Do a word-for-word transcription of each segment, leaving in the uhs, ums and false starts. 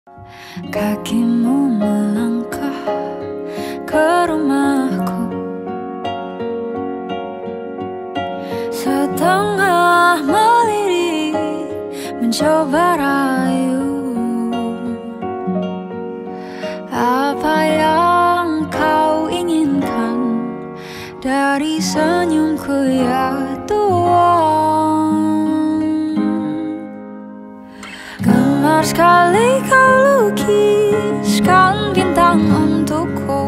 Kakimu melangkah ke rumahku, setengah melirik mencoba rayu. Apa yang kau inginkan dari senyumku ya Tuhan? Gemar sekali kau lukiskan bintang untukku.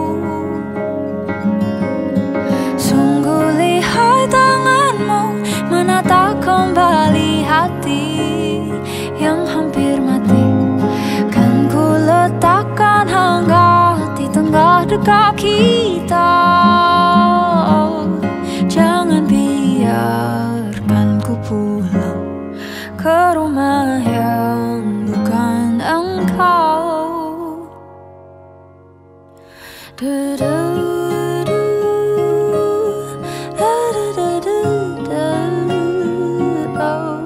Sungguh lihai tanganmu menata kembali hati yang hampir mati. Kan ku letakkan hangat di tengah dekat kita. Jangan biarkan ku pulang ke rumah yang bukan engkau. Du -du -du, da -da -da -da -da, oh.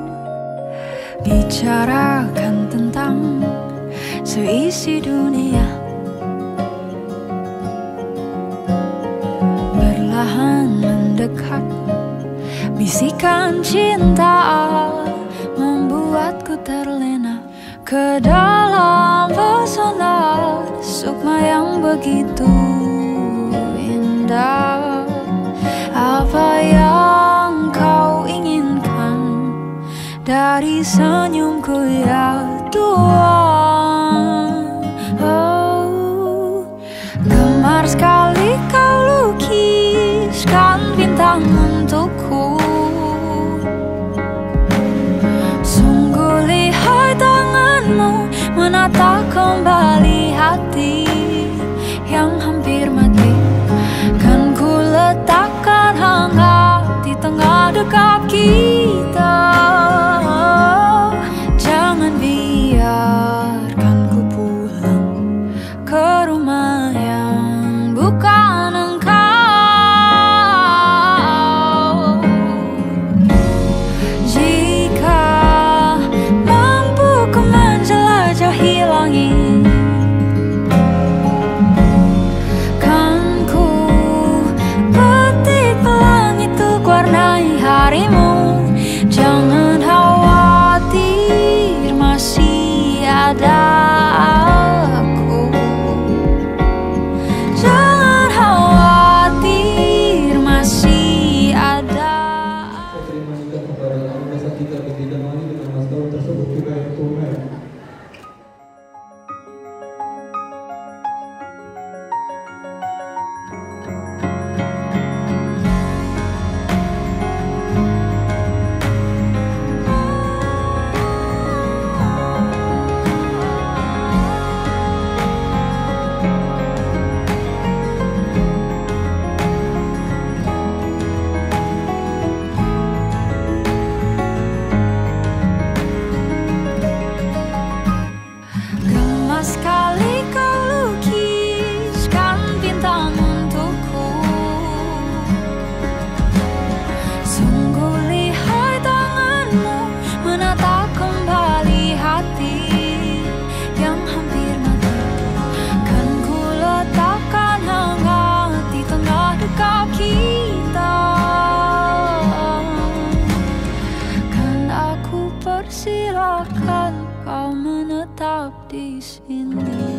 Bicarakan tentang seisi dunia, berlahan mendekat, bisikan cinta membuatku terlena ke dalam pesona sukma yang begitu indah. Apa yang kau inginkan dari senyumku ya Tuhan? Oh, gemar sekali kau lukiskan bintang untukku. Sungguh lihai tanganmu menata kembali hati yang hampir mati. Kan ku letakkan hangat di tengah dekat kita. Jangan biarkan ku pulang ke rumah yang bukan engkau. Jika mampu ku menjelajahi langit, kan ku petik pelangi untuk warnai harimu. Jangan khawatir, masih ada aku. Jangan khawatir, masih ada. Terima kasih kepada kamu dasar kita bertindak lagi dengan mas tahun tersebut juga yang Tuhan. Sekali kau lukiskan bintang untukku. Sungguh lihai tanganmu menata kembali hati yang hampir mati. Kan ku letakkan hangat di tengah dekat kita. Kan aku persilakan kau menetap di sini.